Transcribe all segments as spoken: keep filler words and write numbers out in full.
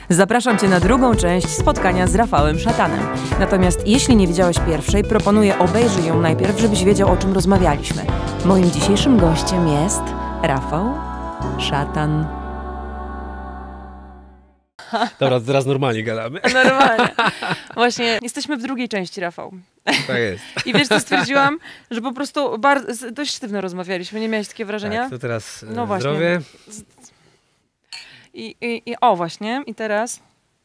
Zapraszam Cię na drugą część spotkania z Rafałem Szatanem. Natomiast jeśli nie widziałeś pierwszej, proponuję obejrzyj ją najpierw, żebyś wiedział, o czym rozmawialiśmy. Moim dzisiejszym gościem jest Rafał Szatan. Dobra, teraz normalnie gadamy. Normalnie. Właśnie, jesteśmy w drugiej części, Rafał. Tak jest. I wiesz, co stwierdziłam? Że po prostu bardzo, dość sztywno rozmawialiśmy. Nie miałeś takie wrażenia? Tak, to teraz no właśnie. zdrowie. I, i, I o właśnie, i teraz...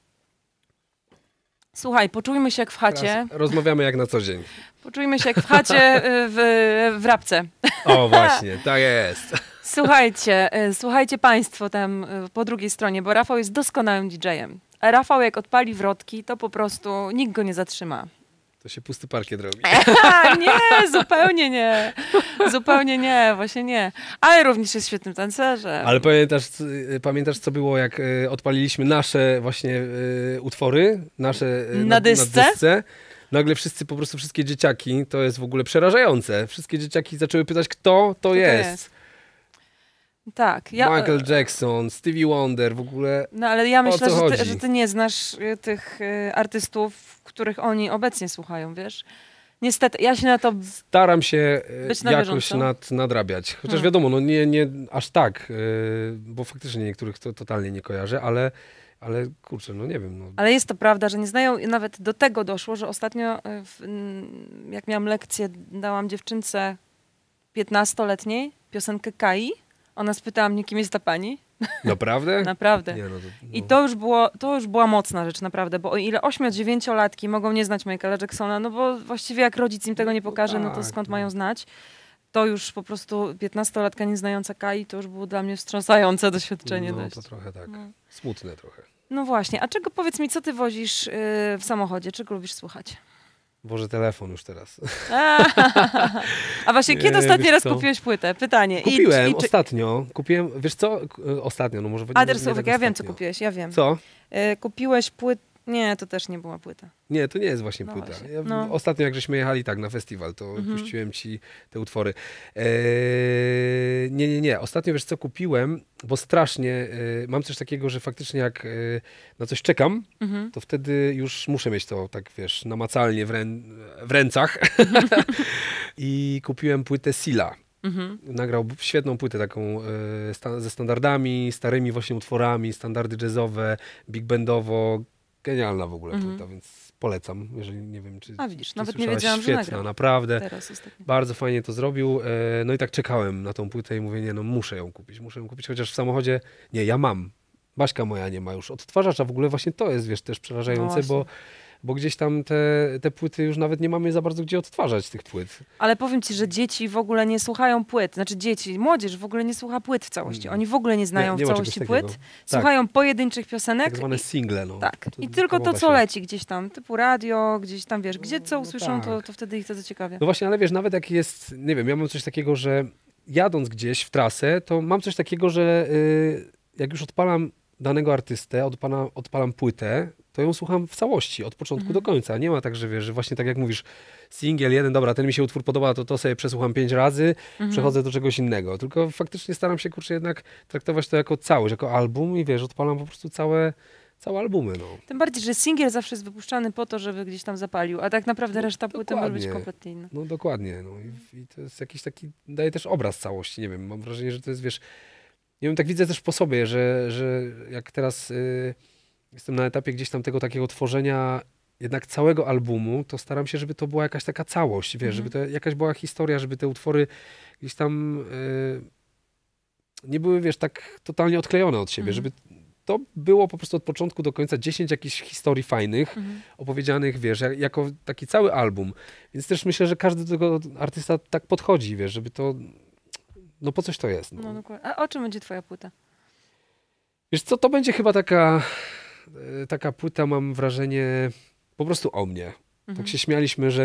Słuchaj, poczujmy się jak w chacie. Teraz rozmawiamy jak na co dzień. Poczujmy się jak w chacie w, w Rabce. O właśnie, tak jest. Słuchajcie, słuchajcie państwo tam po drugiej stronie, bo Rafał jest doskonałym didżejem. A Rafał jak odpali wrotki, to po prostu nikt go nie zatrzyma. To się pusty parkiet robi. Nie, zupełnie nie. Zupełnie nie, właśnie nie. Ale również jest świetnym tancerzem. Ale pamiętasz, pamiętasz co było, jak odpaliliśmy nasze właśnie utwory? Nasze na, na, dysce? na dysce? Nagle wszyscy, po prostu wszystkie dzieciaki, to jest w ogóle przerażające. Wszystkie dzieciaki zaczęły pytać, kto to, kto jest. to jest. Tak. Ja, Michael Jackson, Stevie Wonder, w ogóle. No ale ja myślę, że ty, chodzi? że ty nie znasz y, tych y, artystów, których oni obecnie słuchają, wiesz? Niestety, ja się na to... Staram się być na jakoś nad, nadrabiać. Chociaż hmm. wiadomo, no nie, nie aż tak, yy, bo faktycznie niektórych to totalnie nie kojarzę, ale, ale kurczę, no nie wiem. No. Ale jest to prawda, że nie znają, i nawet do tego doszło, że ostatnio, w, jak miałam lekcję, dałam dziewczynce piętnastoletniej piosenkę Kai. Ona spytała mnie, kim jest ta pani. Naprawdę? Naprawdę. Nie, no to, no. I to już, było, to już była mocna rzecz, naprawdę, bo o ile ośmio-dziewięciolatki mogą nie znać Michaela Jacksona, no bo właściwie jak rodzic im tego nie pokaże, no, tak, no to skąd no. mają znać? To już po prostu piętnastolatka nie znająca Kai, to już było dla mnie wstrząsające doświadczenie. No dość. to trochę tak, no. Smutne trochę. No właśnie, a czego, powiedz mi, co ty wozisz yy, w samochodzie, czego lubisz słuchać? Boże, telefon już teraz. A, a właśnie, kiedy ostatni raz co? kupiłeś płytę? Pytanie. Kupiłem I, i, czy... ostatnio. Kupiłem, wiesz co? Ostatnio, no może... A teraz nie, nie ja wiem, co kupiłeś, ja wiem. Co? Y, kupiłeś płytę... Nie, to też nie była płyta. Nie, to nie jest właśnie no płyta. Właśnie. Ja, no. Ostatnio, jak żeśmy jechali tak na festiwal, to mhm. puściłem ci te utwory. Eee, nie, nie, nie. Ostatnio, wiesz co, kupiłem, bo strasznie e, mam coś takiego, że faktycznie jak e, na coś czekam, mhm. to wtedy już muszę mieć to tak, wiesz, namacalnie w, rę w ręcach. I kupiłem płytę Sila. Mhm. Nagrał świetną płytę taką e, sta ze standardami, starymi właśnie utworami, standardy jazzowe, big bandowo. Genialna w ogóle mhm. płyta, więc polecam, jeżeli nie wiem, czy A widzisz, czy nawet nie wiedziałam, świetna, że nagrał. naprawdę. Teraz bardzo fajnie to zrobił. E, no i tak czekałem na tą płytę i mówię, nie no, muszę ją kupić, muszę ją kupić, chociaż w samochodzie, nie, ja mam. Baśka moja nie ma już odtwarzacza, w ogóle właśnie to jest, wiesz, też przerażające, no bo bo gdzieś tam te, te płyty już nawet nie mamy za bardzo gdzie odtwarzać tych płyt. Ale powiem ci, że dzieci w ogóle nie słuchają płyt. Znaczy dzieci, młodzież w ogóle nie słucha płyt w całości. Oni w ogóle nie znają nie, nie w całości płyt. Tak. Słuchają pojedynczych piosenek. Tak zwane single. No. Tak. I to tylko to, co się leci gdzieś tam. Typu radio, gdzieś tam, wiesz, gdzie co usłyszą, no tak. to, to wtedy ich to zaciekawia. No właśnie, ale wiesz, nawet jak jest, nie wiem, ja mam coś takiego, że jadąc gdzieś w trasę, to mam coś takiego, że yy, jak już odpalam danego artystę, odpalam, odpalam płytę, to ją słucham w całości, od początku mhm. do końca. Nie ma tak, że wiesz, że właśnie tak jak mówisz, singiel jeden, dobra, ten mi się utwór podoba, to to sobie przesłucham pięć razy, mhm. przechodzę do czegoś innego. Tylko faktycznie staram się, kurczę, jednak traktować to jako całość, jako album i wiesz, odpalam po prostu całe, całe albumy. No. Tym bardziej, że singiel zawsze jest wypuszczany po to, żeby gdzieś tam zapalił, a tak naprawdę no, reszta płyty może być kompletnie inna. No dokładnie. No. I, I to jest jakiś taki, daje też obraz całości, nie wiem, mam wrażenie, że to jest, wiesz, nie wiem, tak widzę też po sobie, że, że jak teraz y, jestem na etapie gdzieś tam tego takiego tworzenia jednak całego albumu, to staram się, żeby to była jakaś taka całość, wiesz, mm. żeby to jakaś była historia, żeby te utwory gdzieś tam y, nie były, wiesz, tak totalnie odklejone od siebie, mm. żeby to było po prostu od początku do końca dziesięć jakichś historii fajnych, mm. opowiedzianych, wiesz, jak, jako taki cały album. Więc też myślę, że każdy do tego artysta tak podchodzi, wiesz, żeby to no po coś to jest. No. No, dokładnie. A o czym będzie twoja płyta? Wiesz co, to będzie chyba taka, taka płyta, mam wrażenie, po prostu o mnie. Mhm. Tak się śmialiśmy, że,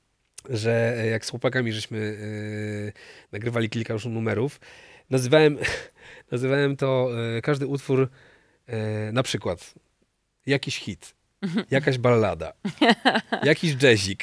że jak z chłopakami żeśmy yy, nagrywali kilka już numerów, nazywałem, nazywałem to yy, każdy utwór yy, na przykład jakiś hit, jakaś ballada, jakiś jazzik.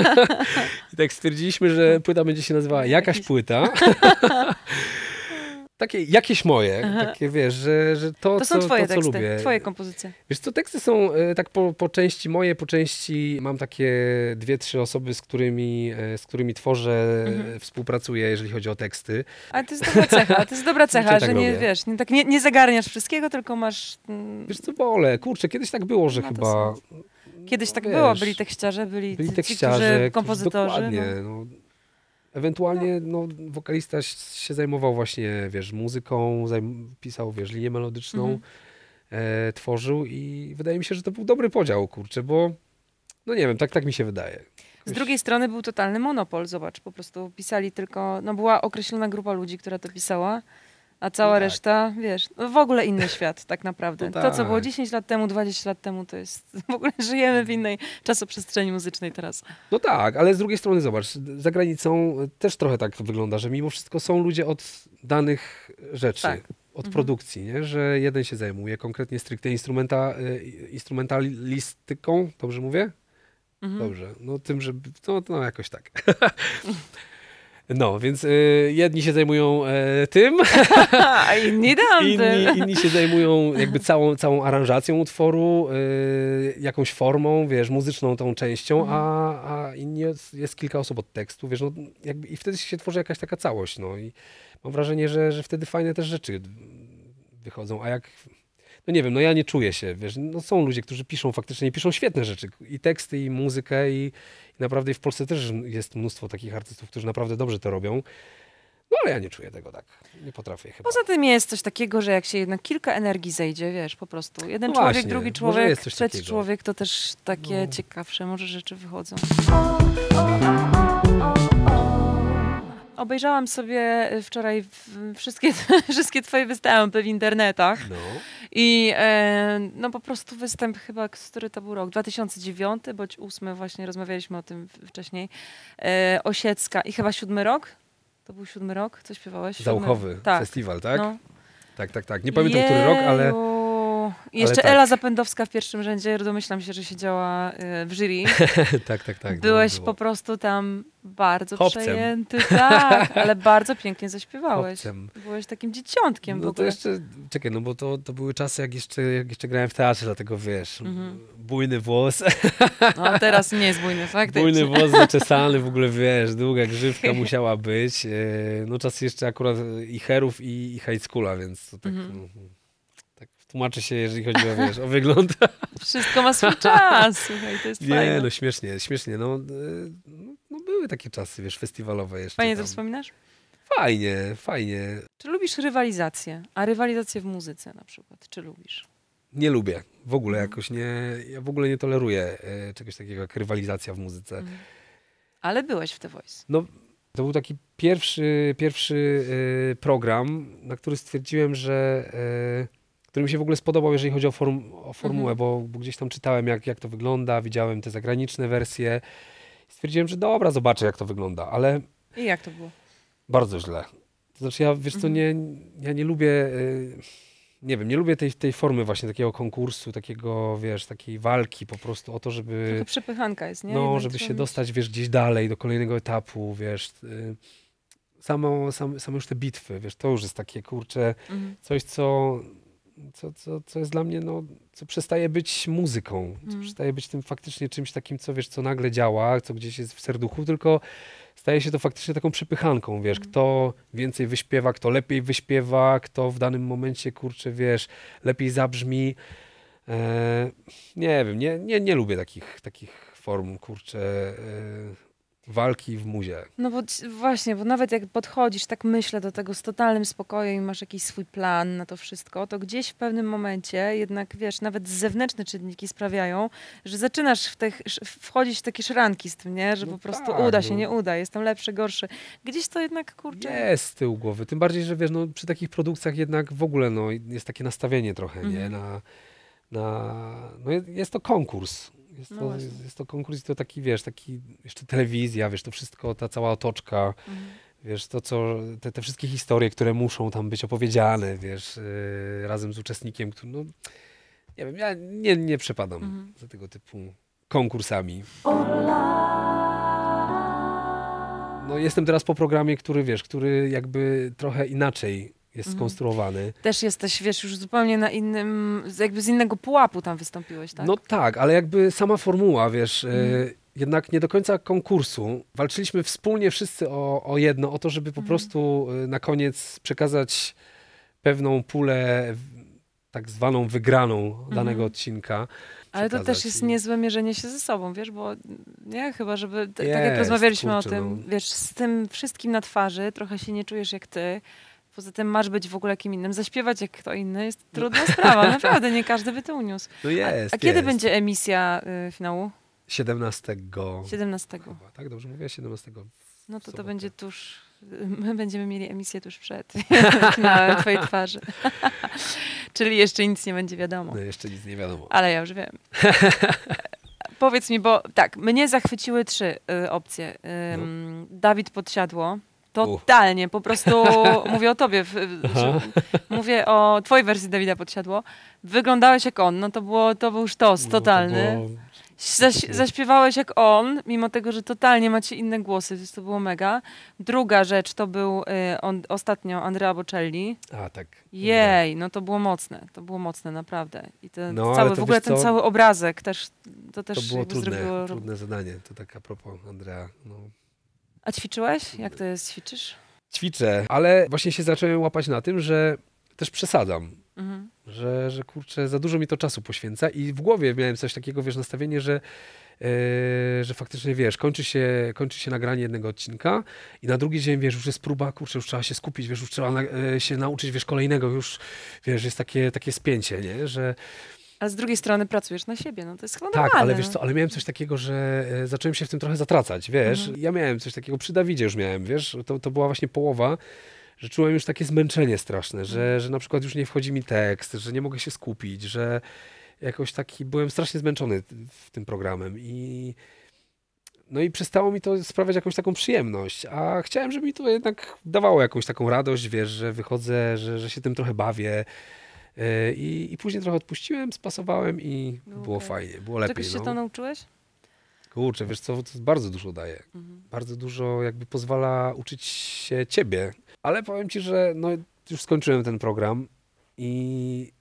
I tak stwierdziliśmy, że płyta będzie się nazywała Jakaś płyta. Takie jakieś moje, Aha. takie wiesz, że, że to, to są co, twoje to, co teksty, lubię. twoje kompozycje. Wiesz co, teksty są e, tak po, po części moje, po części mam takie dwie, trzy osoby, z którymi, e, z którymi tworzę, mhm. współpracuję, jeżeli chodzi o teksty. Ale to jest dobra cecha, to jest dobra cecha, że tak nie, robię. wiesz, nie, tak nie, nie zagarniasz wszystkiego, tylko masz... Mm, wiesz co, wolę, kurczę, kiedyś tak było, że no chyba... Kiedyś tak wiesz, było, byli tekściarze, byli, byli ci, tekściarze, którzy, kompozytorzy. Dokładnie, no. No. Ewentualnie no, wokalista się zajmował właśnie, wiesz, muzyką, zajm- pisał, wiesz, linię melodyczną, mhm. e, tworzył i wydaje mi się, że to był dobry podział, kurczę, bo no nie wiem, tak, tak mi się wydaje. Jakoś... Z drugiej strony był totalny monopol, zobacz, po prostu pisali tylko, no była określona grupa ludzi, która to pisała, a cała no tak. reszta, wiesz, no w ogóle inny świat tak naprawdę. No tak. To, co było dziesięć lat temu, dwadzieścia lat temu, to jest, w ogóle żyjemy w innej czasoprzestrzeni muzycznej teraz. No tak, ale z drugiej strony zobacz, za granicą też trochę tak wygląda, że mimo wszystko są ludzie od danych rzeczy, tak. od mhm. produkcji, nie? Że jeden się zajmuje konkretnie stricte instrumenta, instrumentalistyką, dobrze mówię? Mhm. Dobrze, no tym, że, no, no jakoś tak. No, więc y, jedni się zajmują y, tym, a inni tamtym. Inni, inni się zajmują jakby całą, całą aranżacją utworu, y, jakąś formą, wiesz, muzyczną tą częścią, mhm. a, a inni jest, jest kilka osób od tekstu, wiesz, no, jakby, i wtedy się tworzy jakaś taka całość, no i mam wrażenie, że, że wtedy fajne też rzeczy wychodzą, a jak... No nie wiem, no ja nie czuję się, wiesz, no są ludzie, którzy piszą faktycznie, i piszą świetne rzeczy, i teksty, i muzykę, i, i naprawdę w Polsce też jest mnóstwo takich artystów, którzy naprawdę dobrze to robią, no ale ja nie czuję tego tak, nie potrafię chyba. Poza tym jest coś takiego, że jak się jednak kilka energii zejdzie, wiesz, po prostu, jeden no człowiek, właśnie, drugi człowiek, trzeci takiego. człowiek, to też takie no. ciekawsze może rzeczy wychodzą. Obejrzałam sobie wczoraj wszystkie, wszystkie twoje występy w internetach. No. I e, no po prostu występ chyba, który to był rok? dwa tysiące dziewiąty bądź ósmy, właśnie rozmawialiśmy o tym wcześniej. E, Osiecka i chyba siódmy rok? To był siódmy rok? Co śpiewałeś? Zauchowy tak. festiwal, tak? No. Tak, tak, tak. Nie pamiętam, Jeju. który rok, ale... I jeszcze ale tak. Ela Zapędowska w pierwszym rzędzie, domyślam się, że siedziała y, w jury. tak, tak, tak. Byłeś no, po prostu tam bardzo Chłopcem. przejęty, tak, ale bardzo pięknie zaśpiewałeś. Chłopcem. Byłeś takim dzieciątkiem no w ogóle. To jeszcze, czekaj, no bo to, to były czasy, jak jeszcze, jak jeszcze grałem w teatrze, dlatego wiesz, mhm. bujny włos. No a teraz nie jest bujny, faktycznie. Bujny włos zaczesany, w ogóle wiesz, długa grzywka musiała być. No czasy jeszcze akurat i herów, i, i high schoola, więc to tak... Mhm. No, tłumaczy się, jeżeli chodzi o, wiesz, o wygląd. Wszystko ma swój czas, słuchaj, to jest nie, fajne. Nie, no śmiesznie, śmiesznie. No, no były takie czasy, wiesz, festiwalowe jeszcze. Fajnie tam. to wspominasz? Fajnie, fajnie. Czy lubisz rywalizację? A rywalizację w muzyce na przykład, czy lubisz? Nie lubię. W ogóle jakoś nie, ja w ogóle nie toleruję e, czegoś takiego jak rywalizacja w muzyce. Mhm. Ale byłeś w The Voice. No, to był taki pierwszy, pierwszy e, program, na który stwierdziłem, że... E, który mi się w ogóle spodobał, jeżeli chodzi o, form, o formułę, mhm. bo, bo gdzieś tam czytałem, jak, jak to wygląda, widziałem te zagraniczne wersje. Stwierdziłem, że dobra, zobaczę, jak to wygląda, ale... I jak to było? Bardzo źle. To znaczy, ja, wiesz co, nie, ja nie lubię, nie wiem, nie lubię tej, tej formy właśnie takiego konkursu, takiego, wiesz, takiej walki po prostu o to, żeby... Trochę przepychanka jest, nie? No, Jednak żeby się dostać, wiesz, gdzieś dalej, do kolejnego etapu, wiesz... Samo, sam, same już te bitwy, wiesz, to już jest takie, kurczę, mhm. coś, co... Co, co, co jest dla mnie, no, co przestaje być muzyką, co mm. przestaje być tym faktycznie czymś takim, co wiesz, co nagle działa, co gdzieś jest w serduchu, tylko staje się to faktycznie taką przepychanką, wiesz, mm. kto więcej wyśpiewa, kto lepiej wyśpiewa, kto w danym momencie, kurczę, wiesz, lepiej zabrzmi. E, nie wiem, nie, nie, nie lubię takich, takich form, kurczę, e, walki w muzie. No bo właśnie, bo nawet jak podchodzisz, tak myślę do tego z totalnym spokojem i masz jakiś swój plan na to wszystko, to gdzieś w pewnym momencie jednak, wiesz, nawet zewnętrzne czynniki sprawiają, że zaczynasz w te, wchodzić w takie szranki z tym, nie? Że no po prostu tak, uda się, no. nie uda, jestem lepszy, gorszy. Gdzieś to jednak, kurczę... Jest z tyłu głowy. Tym bardziej, że wiesz, no, przy takich produkcjach jednak w ogóle no, jest takie nastawienie trochę, mhm. nie? Na, na, no jest to konkurs. Jest to, no jest, jest to konkurs i to taki, wiesz, taki jeszcze telewizja, wiesz, to wszystko, ta cała otoczka, mhm. wiesz, to co, te, te wszystkie historie, które muszą tam być opowiedziane, wiesz, yy, razem z uczestnikiem, który, no, nie wiem, ja nie, nie przepadam mhm. za tego typu konkursami. No jestem teraz po programie, który, wiesz, który jakby trochę inaczej jest Mhm. skonstruowany. Też jesteś, wiesz, już zupełnie na innym, jakby z innego pułapu tam wystąpiłeś, tak? No tak, ale jakby sama formuła, wiesz, Mhm. y, jednak nie do końca konkursu. Walczyliśmy wspólnie wszyscy o, o jedno, o to, żeby po Mhm. prostu y, na koniec przekazać pewną pulę, w- tak zwaną wygraną danego Mhm. odcinka. Ale to przekazać też jest i- niezłe mierzenie się ze sobą, wiesz, bo nie, chyba, żeby, t- tak jak Jest, rozmawialiśmy kurczę, o tym, no. wiesz, z tym wszystkim na twarzy, trochę się nie czujesz jak ty, poza tym masz być w ogóle kim innym, zaśpiewać jak kto inny jest trudna sprawa, naprawdę, nie każdy by to uniósł. No A, jest, a kiedy jest. będzie emisja y, finału? siedemnastego. siedemnastego. Chyba, tak? Dobrze mówię? siedemnastego. No to to sobotę. będzie tuż, my będziemy mieli emisję tuż przed, na twojej twarzy. Czyli jeszcze nic nie będzie wiadomo. No jeszcze nic nie wiadomo. Ale ja już wiem. Powiedz mi, bo tak, mnie zachwyciły trzy y, opcje. Ym, Dawid Podsiadło. Totalnie, po prostu mówię o tobie, w, że, mówię o twojej wersji Dawida Podsiadło. Wyglądałeś jak on, no to było, to był sztos No, totalny. to było- Zaś, zaśpiewałeś jak on, mimo tego, że totalnie macie inne głosy, więc to było mega. Druga rzecz to był y, on, ostatnio Andrea Bocelli. A, tak. Jej, no to było mocne, to było mocne, naprawdę. I ten No, ale cały, to w ogóle wiesz ten co? cały obrazek też, to też To było jakby trudne, zrobiło... trudne zadanie. To tak a propos Andrea. No. A ćwiczyłeś? Jak to jest, ćwiczysz? Ćwiczę, ale właśnie się zacząłem łapać na tym, że też przesadzam. Mhm. Że, że kurczę, za dużo mi to czasu poświęca i w głowie miałem coś takiego, wiesz, nastawienie, że, yy, że faktycznie, wiesz, kończy się, kończy się nagranie jednego odcinka i na drugi dzień, wiesz, już jest próba, kurczę, już trzeba się skupić, wiesz, już trzeba na, yy, się nauczyć, wiesz, kolejnego, już, wiesz, jest takie, takie spięcie, nie, że A z drugiej strony pracujesz na siebie, no to jest chyba tak, normalne. ale wiesz co, ale miałem coś takiego, że e, zacząłem się w tym trochę zatracać, wiesz, Mhm. ja miałem coś takiego, przy Dawidzie już miałem, wiesz, to, to była właśnie połowa, że czułem już takie zmęczenie straszne, że, Mhm. że na przykład już nie wchodzi mi tekst, że nie mogę się skupić, że jakoś taki, byłem strasznie zmęczony t- w tym programem i no i przestało mi to sprawiać jakąś taką przyjemność, a chciałem, żeby mi to jednak dawało jakąś taką radość, wiesz, że wychodzę, że, że się tym trochę bawię. e, I, I później trochę odpuściłem, spasowałem i Było było okej. fajnie, było lepiej. Czegoś się no. to nauczyłeś? Kurczę, wiesz co, to bardzo dużo daje. Mhm. Bardzo dużo jakby pozwala uczyć się ciebie. Ale powiem ci, że no, już skończyłem ten program i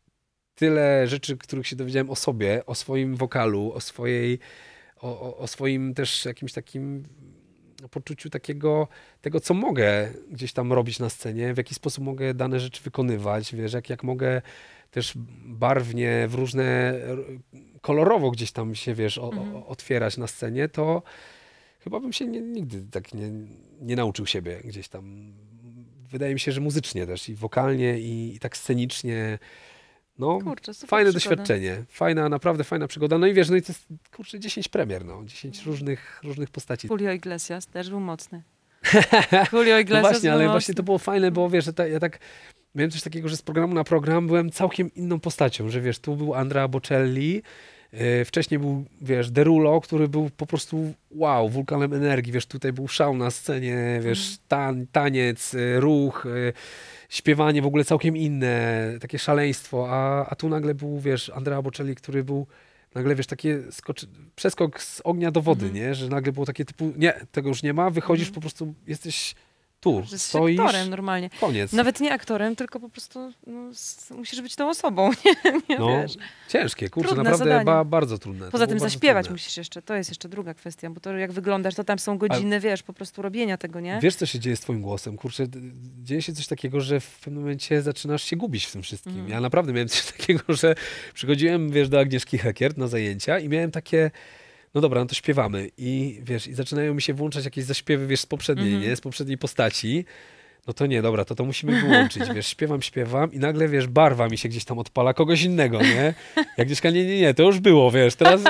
tyle rzeczy, których się dowiedziałem o sobie, o swoim wokalu, o swojej, o, o, o swoim też jakimś takim poczuciu takiego, tego co mogę gdzieś tam robić na scenie, w jaki sposób mogę dane rzeczy wykonywać, wiesz, jak, jak mogę też barwnie, w różne, kolorowo gdzieś tam się, wiesz, o, Mhm. o, otwierać na scenie, to chyba bym się nie, nigdy tak nie, nie nauczył siebie gdzieś tam. Wydaje mi się, że muzycznie też i wokalnie i, i tak scenicznie. No, Kurczę, super fajne przygoda. doświadczenie. Fajna, naprawdę fajna przygoda. No i wiesz, no i to jest, kurczę, dziesięć premier, no. dziesięć różnych, różnych postaci. Julio Iglesias też był mocny. Julio No Iglesias właśnie, był ale mocny. właśnie to było fajne, bo wiesz, że ta, ja tak miałem coś takiego, że z programu na program byłem całkiem inną postacią, że wiesz, tu był Andrea Bocelli, yy, wcześniej był, wiesz, Derulo, który był po prostu wow, wulkanem energii, wiesz, tutaj był szał na scenie, wiesz, tan, taniec, yy, ruch, yy, śpiewanie w ogóle całkiem inne, takie szaleństwo, a, a tu nagle był, wiesz, Andrea Bocelli, który był nagle, wiesz, takie skoczy... przeskok z ognia do wody, Mhm. nie? Że nagle było takie typu, nie, tego już nie ma, wychodzisz, Mhm. po prostu jesteś tu, Że jesteś stoisz, aktorem normalnie. koniec. Nawet nie aktorem, tylko po prostu no, s- musisz być tą osobą, nie, nie No, wiesz. ciężkie, kurczę, Trudne naprawdę zadanie. ba, bardzo trudne. To Poza było tym bardzo zaśpiewać trudne. musisz jeszcze, to jest jeszcze druga kwestia, bo to jak wyglądasz, to tam są godziny, wiesz, po prostu robienia tego, nie? Wiesz, co się dzieje z twoim głosem? Kurczę, d- dzieje się coś takiego, że w pewnym momencie zaczynasz się gubić w tym wszystkim. Mhm. Ja naprawdę miałem coś takiego, że przychodziłem, wiesz, do Agnieszki Hekiert na zajęcia i miałem takie, no dobra, no to śpiewamy. I wiesz, i zaczynają mi się włączać jakieś zaśpiewy, wiesz, z poprzedniej, Mhm. nie? Z poprzedniej postaci. No to nie, dobra, to to musimy wyłączyć, wiesz, śpiewam, śpiewam i nagle, wiesz, barwa mi się gdzieś tam odpala kogoś innego, nie? Jak Agnieszka, nie, nie, nie, to już było, wiesz, teraz...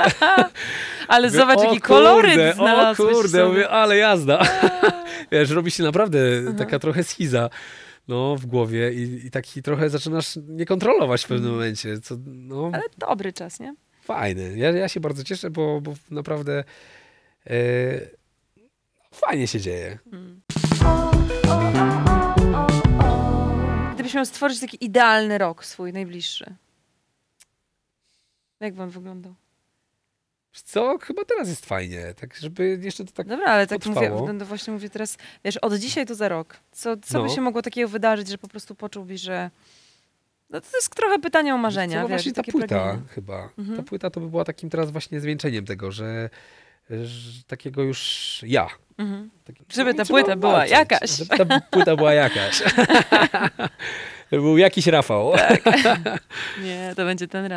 Ale Mówię, zobacz, o jaki koloryt kurde, znalazłeś O w kurde, sobie. mówię, ale jazda. Wiesz, robi się naprawdę Aha. taka trochę schiza no, w głowie i, i taki trochę zaczynasz nie kontrolować w pewnym Mhm. momencie, co no, Ale dobry czas, nie? fajny. Ja, ja się bardzo cieszę, bo, bo naprawdę e, fajnie się dzieje. Mm. Gdybyś miał stworzyć taki idealny rok swój, najbliższy. Jak by on wyglądał? Co? Chyba teraz jest fajnie, tak żeby jeszcze to tak Dobra, ale tak potrwało. mówię, no właśnie mówię teraz, wiesz, od dzisiaj to za rok. Co, co No. by się mogło takiego wydarzyć, że po prostu poczułbyś, że... No to jest trochę pytanie o marzenia, Co, wiesz, właśnie ta takie płyta pragnienie. chyba. Mhm. Ta płyta to by była takim teraz właśnie zwieńczeniem tego, że, że takiego już ja. Mhm. Taki, Żeby ta trzeba płyta była walczyć, jakaś. Żeby ta płyta była jakaś. Żeby był jakiś Rafał. Tak. Nie, to będzie ten raz.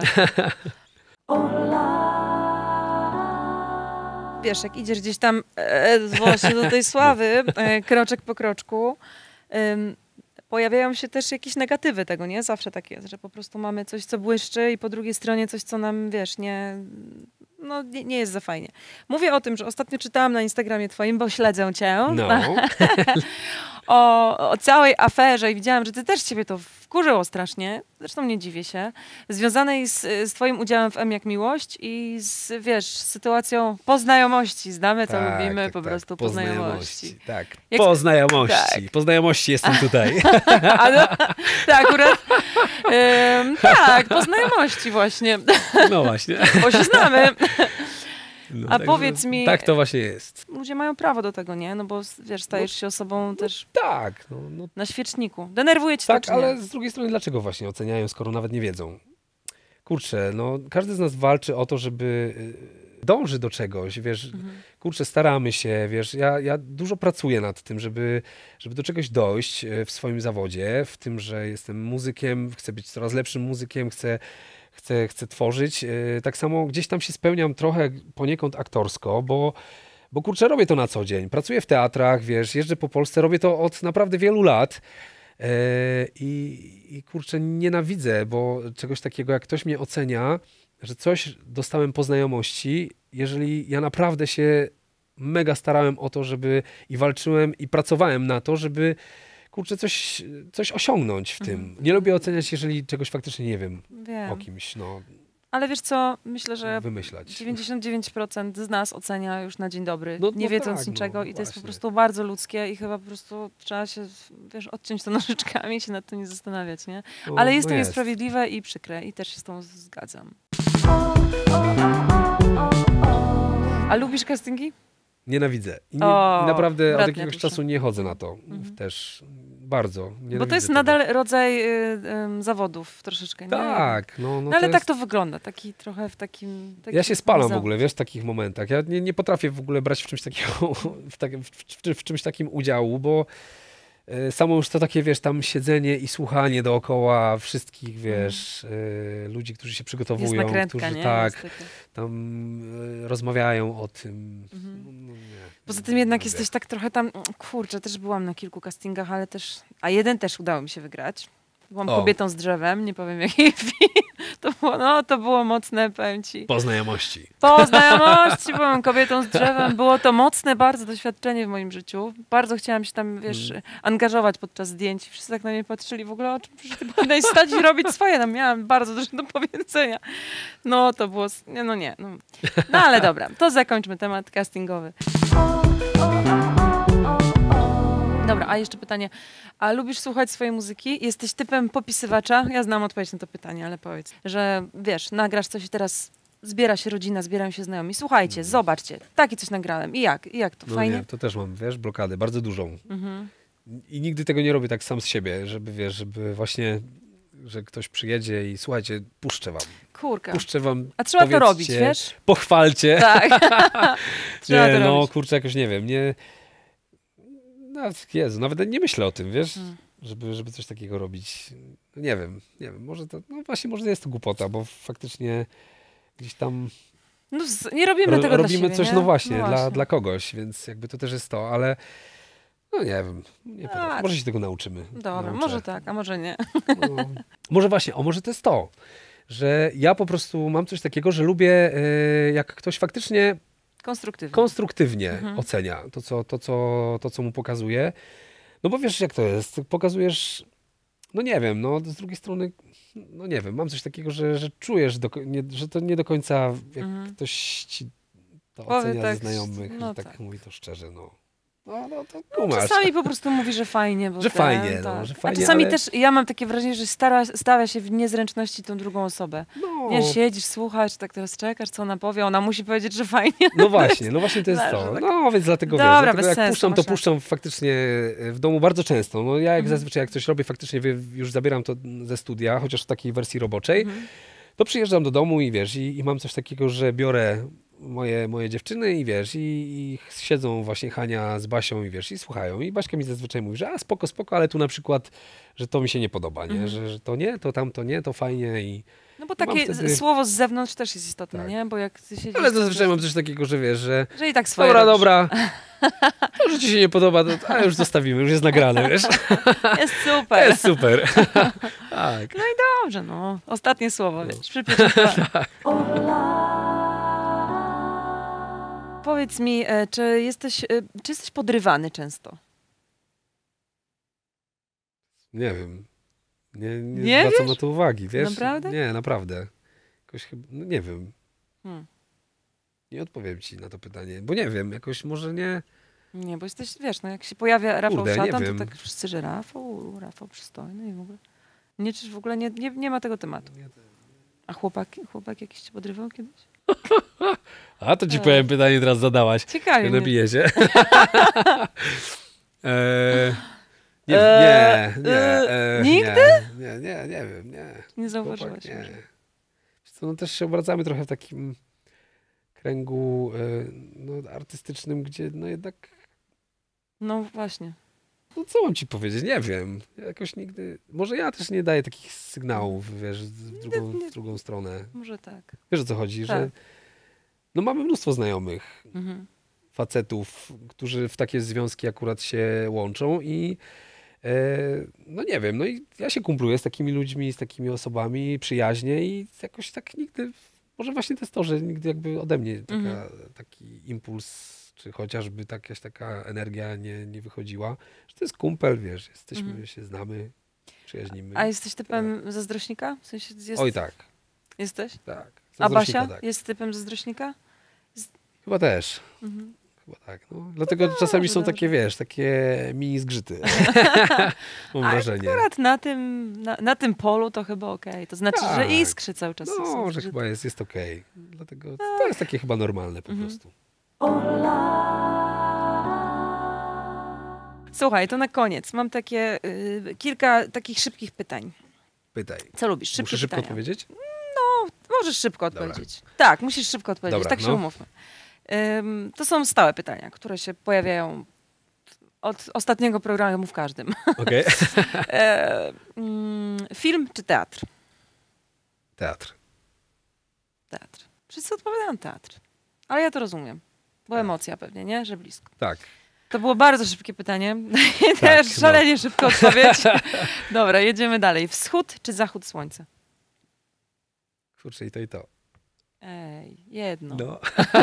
Wiesz, jak idziesz gdzieś tam e, właśnie do tej sławy, e, kroczek po kroczku, ym, pojawiają się też jakieś negatywy tego, nie? Zawsze tak jest, że po prostu mamy coś, co błyszczy i po drugiej stronie coś, co nam, wiesz, nie, no, nie, nie jest za fajnie. Mówię o tym, że ostatnio czytałam na Instagramie twoim, bo śledzę cię, No. o, o całej aferze i widziałam, że ty też ciebie to wkurzyło strasznie, zresztą nie dziwię się, związanej z, z twoim udziałem w M jak Miłość i z, wiesz, sytuacją poznajomości. Znamy, co Tak, lubimy, tak, po tak. prostu poznajomości. Tak, Jak- poznajomości. tak. Poznajomości jestem tutaj. A no, tak, akurat, ym, tak, poznajomości właśnie, No właśnie. bo się znamy. No, A także powiedz mi- Tak to właśnie jest. Ludzie mają prawo do tego, nie? No bo, wiesz, stajesz się osobą też Tak, no, no na świeczniku. Denerwuje cię tak, to, czy nie? ale z drugiej strony dlaczego właśnie oceniają, skoro nawet nie wiedzą? Kurczę, no każdy z nas walczy o to, żeby y, dąży do czegoś, wiesz, Mhm. kurczę, staramy się, wiesz, ja, ja dużo pracuję nad tym, żeby, żeby do czegoś dojść y, w swoim zawodzie, w tym, że jestem muzykiem, chcę być coraz lepszym muzykiem, chcę, chcę, chcę tworzyć. Y, Tak samo gdzieś tam się spełniam trochę poniekąd aktorsko, bo Bo kurczę, robię to na co dzień. Pracuję w teatrach, wiesz, jeżdżę po Polsce, robię to od naprawdę wielu lat. E, I, I kurczę, nienawidzę, bo czegoś takiego, jak ktoś mnie ocenia, że coś dostałem po znajomości, jeżeli ja naprawdę się mega starałem o to, żeby i walczyłem i pracowałem na to, żeby kurczę, coś, coś osiągnąć w tym. Mhm. Nie lubię oceniać, jeżeli czegoś faktycznie nie wiem Wiem. o kimś, no, Ale wiesz co, myślę, że wymyślać. dziewięćdziesiąt dziewięć procent z nas ocenia już na dzień dobry, No- nie no wiedząc tak, niczego no, i to jest po właśnie. prostu bardzo ludzkie i chyba po prostu trzeba się, wiesz, odciąć to nożyczkami i się nad tym nie zastanawiać, nie? No, Ale jest no to niesprawiedliwe i przykre i też się z tą zgadzam. A lubisz castingi? Nienawidzę. I, nie, O, i naprawdę od brat jakiegoś Miatusza. czasu nie chodzę na to. Mhm. Też bardzo. Nienawidzę Bo to jest tego. nadal rodzaj y, y, zawodów troszeczkę, nie? Tak, no, no, No to ale jest... tak to wygląda, taki trochę w takim... Taki Ja się spalam w zawód. ogóle, wiesz, w takich momentach. Ja nie, nie potrafię w ogóle brać w czymś takiego, w, tak, w, w, w czymś takim udziału, bo y, samo już to takie, wiesz, tam siedzenie i słuchanie dookoła wszystkich, wiesz, y, ludzi, którzy się przygotowują, Jest nakrętka, którzy nie? tak, Jest takie- tam y, rozmawiają o tym. Mhm. No, no, nie, Poza nie tym jednak lubię. jesteś tak trochę tam, kurczę, też byłam na kilku castingach, ale też, a jeden też udało mi się wygrać. Byłam O. kobietą z drzewem, nie powiem jakiej chwili. To było, no, to było mocne, powiem ci. Po znajomości. Po znajomości byłam kobietą z drzewem. Było to mocne bardzo doświadczenie w moim życiu. Bardzo chciałam się tam, wiesz, Mm. angażować podczas zdjęć. Wszyscy tak na mnie patrzyli w ogóle, o czym przecież ty powinnaś stać i robić swoje. No, miałam bardzo dużo do powiedzenia. No, to było, s- nie, no nie. No. no ale dobra, to zakończmy temat castingowy. Dobra, a jeszcze pytanie. A lubisz słuchać swojej muzyki? Jesteś typem popisywacza? Ja znam odpowiedź na to pytanie, ale powiedz, że wiesz, nagrasz coś i teraz zbiera się rodzina, zbierają się znajomi. Słuchajcie, zobaczcie, takie coś nagrałem. I jak? I jak to? No Fajnie? nie, to też mam, wiesz, blokadę, bardzo dużą. Mhm. I nigdy tego nie robię tak sam z siebie, żeby, wiesz, żeby właśnie, że ktoś przyjedzie i słuchajcie, puszczę wam. Kurka. Puszczę wam, A trzeba to powiedzcie, robić, wiesz? pochwalcie. Tak. trzeba Nie, to no robić. kurczę, jakoś nie wiem, nie... No, Jezu, nawet nie myślę o tym, wiesz, Hmm. żeby, żeby coś takiego robić. Nie wiem, nie wiem, może to, no właśnie, może jest to głupota, bo faktycznie gdzieś tam No, z- nie robimy ro, tego robimy dla siebie, coś, nie? no właśnie, No Dla, dla kogoś, więc jakby to też jest to, ale no nie wiem, nie potrafię. A, Może się tego nauczymy. Dobra, Nauczę. może tak, a może nie. No. Może właśnie, o może to jest to, że ja po prostu mam coś takiego, że lubię, y, jak ktoś faktycznie Konstruktywnie. konstruktywnie Mhm. ocenia to co, to, co, to, co mu pokazuje. No bo wiesz, jak to jest, pokazujesz, no nie wiem, no z drugiej strony, no nie wiem, mam coś takiego, że, że czujesz, do, nie, że to nie do końca, jak Mhm. ktoś ci to Powie ocenia tak, ze znajomych, no że tak, tak. mówi to szczerze, no. No, no to No, kumasz. czasami po prostu mówi, że fajnie. Bo Że ten, fajnie, tak. no, że fajnie, A czasami ale- też, ja mam takie wrażenie, że stara, stawia się w niezręczności tą drugą osobę. No, Wiesz, siedzisz, słuchasz, tak teraz czekasz, co ona powie, ona musi powiedzieć, że fajnie. no właśnie, no właśnie to jest Zależy, to. tak. No więc dlatego Dobra, wiesz, dlatego bez jak sensu, puszczam, to masz puszczam faktycznie w domu bardzo często. No ja jak Mhm. zazwyczaj jak coś robię, faktycznie wy- już zabieram to ze studia, chociaż w takiej wersji roboczej, Mhm. to przyjeżdżam do domu i wiesz, i, i mam coś takiego, że biorę moje, moje dziewczyny i wiesz, i, i siedzą właśnie Hania z Basią i wiesz, i słuchają. I Baśka mi zazwyczaj mówi, że a spoko, spoko, ale tu na przykład, że to mi się nie podoba, nie? Mhm. Że, że to nie, to tamto nie, to fajnie i... No bo Mam takie wtedy- z- słowo z zewnątrz też jest istotne, Tak. nie? Bo jak ty siedzisz... Ale to zazwyczaj wiesz, mam coś takiego, że wiesz, że że i tak swoje dobra, robisz. dobra, to, że ci się nie podoba, to a już zostawimy, już jest nagrane, wiesz? Jest super. Jest super. Tak. Dobrze, no. Ostatnie słowo, wiesz, przypieczętowane. Powiedz mi, e, czy jesteś, e, czy jesteś podrywany często? Nie wiem. Nie, nie, Nie zwracam wiesz? na to uwagi, wiesz? Naprawdę? Nie, naprawdę. Jakoś chyba, no nie wiem. Hmm. Nie odpowiem ci na to pytanie, bo nie wiem, jakoś może nie... Nie, bo jesteś, wiesz, no jak się pojawia Rafał Kurde, nie Szatan, to wiem. tak wszyscy, że Rafał, Rafał przystojny i w ogóle. Nie, czy w ogóle nie, nie, nie ma tego tematu. A chłopaki, chłopak jakiś cię podrywał kiedyś? A to ci E. powiem, pytanie teraz zadałaś. Ciekawie Nie mnie. nabiję się. eee, nie, Eee, nie, nie, eee, eee, nigdy? Nie, nie, nie, nie wiem, nie. Nie zauważyłaś. Chłopak, nie. może. Wiesz co, no też się obracamy trochę w takim kręgu e, no, artystycznym, gdzie no jednak, No właśnie. no co mam ci powiedzieć, nie wiem. Jakoś nigdy, może ja też nie daję takich sygnałów, wiesz, w drugą, w drugą stronę. Może tak. Wiesz o co chodzi, Tak. że no mamy mnóstwo znajomych, Mhm. facetów, którzy w takie związki akurat się łączą i e, no nie wiem, no i ja się kumpluję z takimi ludźmi, z takimi osobami przyjaźnie i jakoś tak nigdy, może właśnie to jest to, że nigdy jakby ode mnie taka, Mhm. taki impuls, czy chociażby ta, jakaś taka energia nie, nie wychodziła, że to jest kumpel, wiesz, jesteśmy, Mhm. się znamy, przyjaźnimy. A jesteś typem zazdrośnika? W sensie jest, Oj tak, Jesteś? tak. A Zazdrośnika, Basia tak. jest typem zazdrośnika? Chyba też. Mhm. Chyba tak, no. Dlatego czasami są dobrze. takie, wiesz, takie mini zgrzyty. Mam A wrażenie. akurat na tym, na, na tym polu to chyba okej. To znaczy, Tak. że iskrzy cały czas. są No, że zgrzyty. chyba jest, jest okej. Dlatego to jest takie chyba normalne po Mhm. prostu. Słuchaj, to na koniec. Mam takie y, kilka takich szybkich pytań. Pytaj. Co lubisz? Szybkie Muszę szybko pytania. odpowiedzieć? Możesz szybko Dobra. odpowiedzieć. Tak, musisz szybko odpowiedzieć. Dobra, tak się no. umówmy. Ym, to są stałe pytania, które się pojawiają od ostatniego programu w każdym. Okej. E, mm, film czy teatr? Teatr. Teatr. Wszyscy odpowiadają teatr. Ale ja to rozumiem. Bo Tak. emocja pewnie, nie? Że blisko. Tak. To było bardzo szybkie pytanie. I też no. szalenie szybko odpowiedź. Dobra, jedziemy dalej. Wschód czy zachód słońca? Kurczę, i to i to. Ej, jedno. No.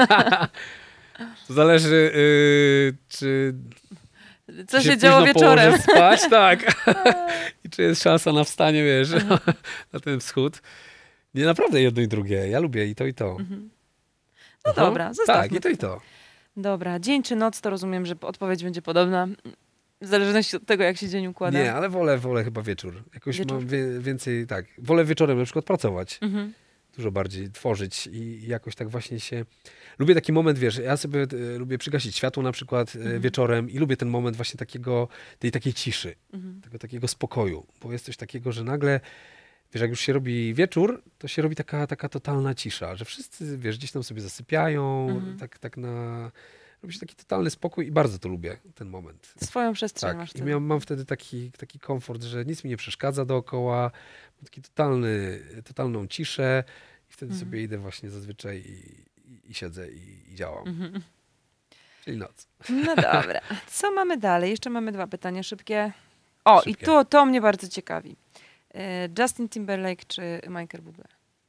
To zależy, yy, czy Co czy się działo późno wieczorem? położę spać, tak. I czy jest szansa na wstanie, wiesz, na ten wschód. Nie, naprawdę jedno i drugie. Ja lubię i to i to. Mhm. No Aha. dobra, zostawmy Tak, i to i to. Dobra, dzień czy noc, to rozumiem, że odpowiedź będzie podobna. W zależności od tego, jak się dzień układa. Nie, ale wolę, wolę chyba wieczór. Jakoś Wieczór? mam wie, więcej, tak. Wolę wieczorem na przykład pracować. Mhm. Dużo bardziej tworzyć i jakoś tak właśnie się... Lubię taki moment, wiesz, ja sobie e, lubię przygasić światło na przykład e, Mhm. wieczorem i lubię ten moment właśnie takiego, tej takiej ciszy, Mhm. tego takiego spokoju, bo jest coś takiego, że nagle, wiesz, jak już się robi wieczór, to się robi taka, taka totalna cisza, że wszyscy, wiesz, gdzieś tam sobie zasypiają, Mhm. tak, tak na... Robi się taki totalny spokój i bardzo to lubię, ten moment. Swoją przestrzeń masz Tak, i wtedy. miał, mam wtedy taki, taki komfort, że nic mi nie przeszkadza dookoła, mam taki totalny, totalną ciszę i wtedy Mhm. sobie idę właśnie zazwyczaj i, i, i siedzę i, i działam. Mhm. Czyli noc. No dobra. Co mamy dalej? Jeszcze mamy dwa pytania szybkie. O, Szybkie. i to, to mnie bardzo ciekawi. E, Justin Timberlake czy Michael Bublé?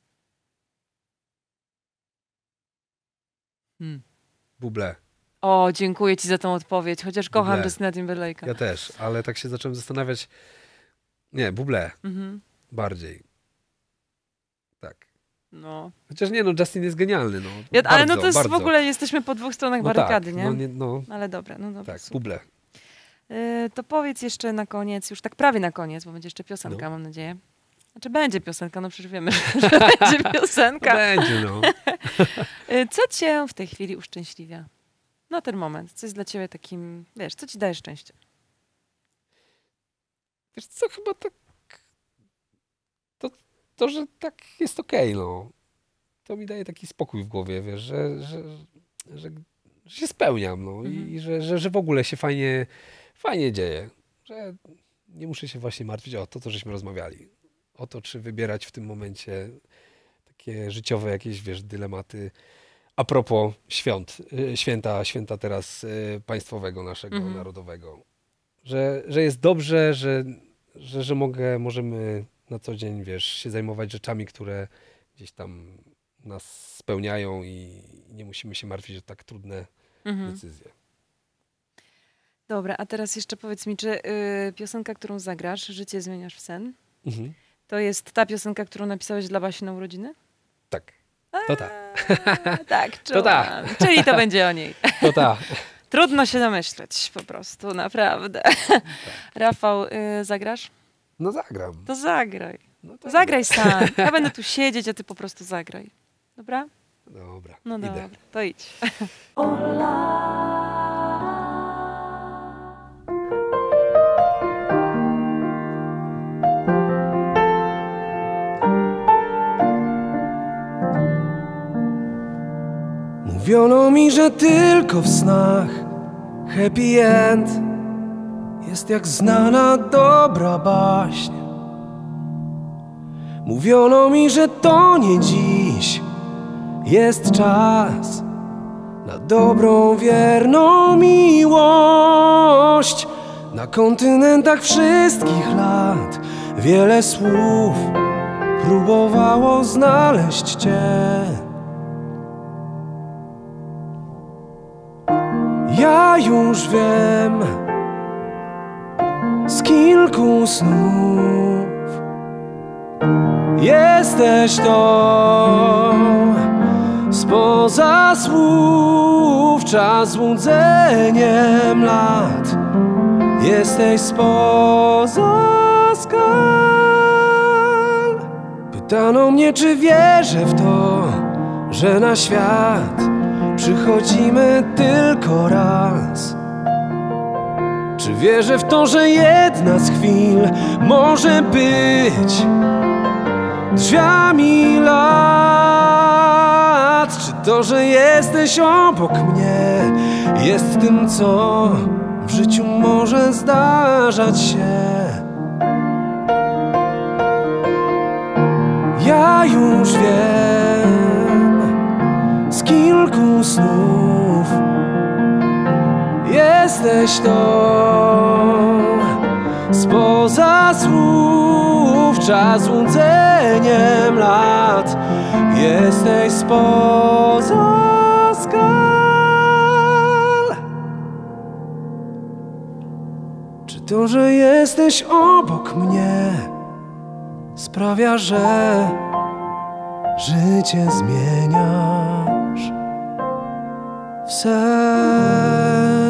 Hmm. Bublé. O, dziękuję ci za tą odpowiedź, chociaż kocham Bublé. Justina Timberlake'a. Ja też, ale tak się zacząłem zastanawiać. Nie, Bublé Mhm. bardziej. Tak. No. Chociaż nie, no Justin jest genialny. No. Ja, bardzo, ale no to jest bardzo. w ogóle, jesteśmy po dwóch stronach no barykady, tak, nie? No, nie no, ale dobra, no dobra. tak, buble. Yy, to powiedz jeszcze na koniec, już tak prawie na koniec, bo będzie jeszcze piosenka, no. mam nadzieję. Znaczy będzie piosenka, no przecież wiemy, że będzie piosenka. Będzie, no. yy, co cię w tej chwili uszczęśliwia? Na ten moment. Co jest dla ciebie takim, wiesz, co ci daje szczęście? Wiesz co, chyba tak... To, to że tak jest okej, okay, no. To mi daje taki spokój w głowie, wiesz, że, że, że, że się spełniam, no. Mhm. I że, że, że w ogóle się fajnie, fajnie dzieje. Że nie muszę się właśnie martwić o to, co żeśmy rozmawiali. O to, czy wybierać w tym momencie takie życiowe jakieś, wiesz, dylematy. A propos świąt, święta, święta teraz państwowego naszego, mhm. narodowego. Że, że jest dobrze, że, że, że mogę, możemy na co dzień, wiesz, się zajmować rzeczami, które gdzieś tam nas spełniają i nie musimy się martwić o tak trudne mhm. decyzje. Dobra, a teraz jeszcze powiedz mi, czy yy, piosenka, którą zagrasz, Życie zmieniasz w sen, mhm. to jest ta piosenka, którą napisałeś dla Basi na urodziny? Tak. To ta. Tak, to ta. Czyli to będzie o niej. To ta. Trudno się domyśleć, po prostu, naprawdę. Tak. Rafał, y, zagrasz? No zagram. To zagraj. No to zagraj idę. Sam. Ja będę tu siedzieć, a ty po prostu zagraj. Dobra? Dobra, No idę. dobra, to idź. Mówiono mi, że tylko w snach happy end jest jak znana dobra baśń. Mówiono mi, że to nie dziś jest czas na dobrą, wierną miłość. Na kontynentach wszystkich lat wiele słów próbowało znaleźć Cię. Ja już wiem z kilku snów, jesteś to spoza słów, czas złudzeniem lat. Jesteś spoza skal. Pytano mnie, czy wierzę w to, że na świat przychodzimy tylko raz. Czy wierzę w to, że jedna z chwil może być drzwiami lat? Czy to, że jesteś obok mnie, jest tym, co w życiu może zdarzać się? Ja już wiem z kilku snów, jesteś to spoza słów, czas złudzeniem lat. Jesteś spoza skal. Czy to, że jesteś obok mnie, sprawia, że życie zmieniasz w sen?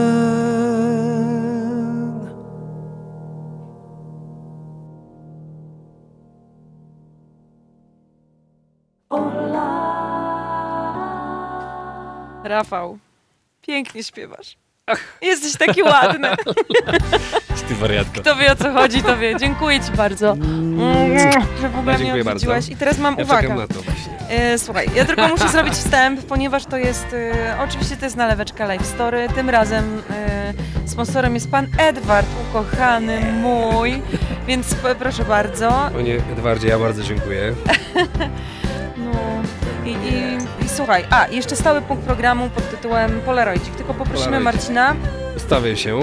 Rafał, pięknie śpiewasz. Ach. Jesteś taki ładny. Ty wariatko. Kto wie, o co chodzi, to wie. Dziękuję ci bardzo, mm, że w ogóle mnie odwiedziłaś. I teraz mam ja uwagę. Na to właśnie. E, słuchaj, ja tylko muszę zrobić wstęp, ponieważ to jest, e, oczywiście to jest naleweczka Life Story. Tym razem e, sponsorem jest pan Edward, ukochany mój, więc p- proszę bardzo. Panie Edwardzie, ja bardzo dziękuję. No i, i, i słuchaj, a jeszcze stały punkt programu pod tytułem Polaroidzik, tylko poprosimy Polaroidzik. Marcina. Ustawię się.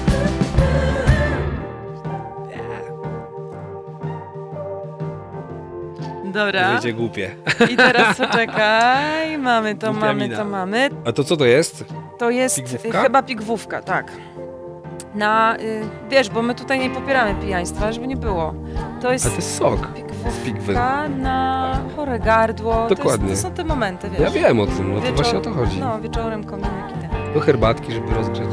Dobra. Będzie głupie. I teraz poczekaj, mamy to, Głupia mamy mina. to, mamy. A to co to jest? To jest pigwówka? Chyba pigwówka, tak. Na, y, wiesz, bo my tutaj nie popieramy pijaństwa, żeby nie było. To jest, A to jest sok. Pigwówka na chore gardło. Dokładnie. To, jest, to są te momenty, wiesz. Ja wiem o tym, no to Wieczor- właśnie o to chodzi. No, wieczorem kominek i tak. Do herbatki, żeby rozgrzeć.